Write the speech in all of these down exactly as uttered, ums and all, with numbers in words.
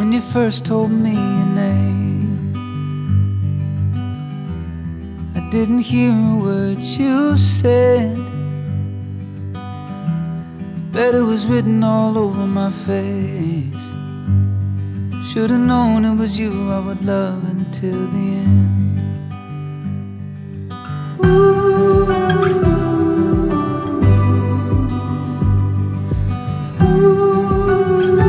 when you first told me your name. I didn't hear a word you said, but it was written all over my face. Should've known it was you I would love until the end. Ooh. Ooh.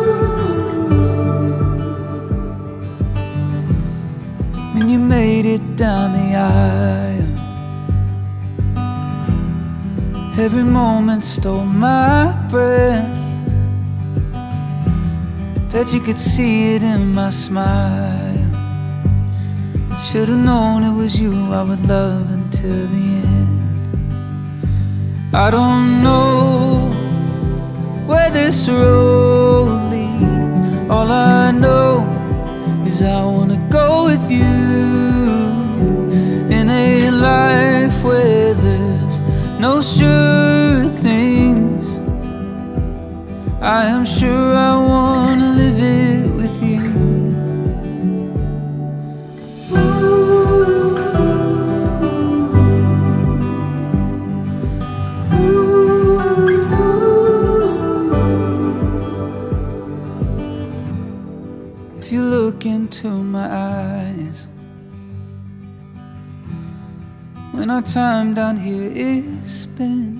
When you made it down the aisle, every moment stole my breath. Bet you could see it in my smile. Should've known it was you I would love until the end. I don't know where this road leads. All I know is I wanna go with you in a life where there's no sure things. I am sure I wanna live it with you. Ooh. Ooh. If you look into my eyes, when our time down here is spent,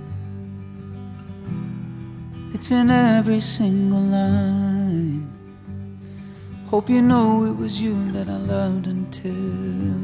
it's in every single line. Hope you know it was you that I loved until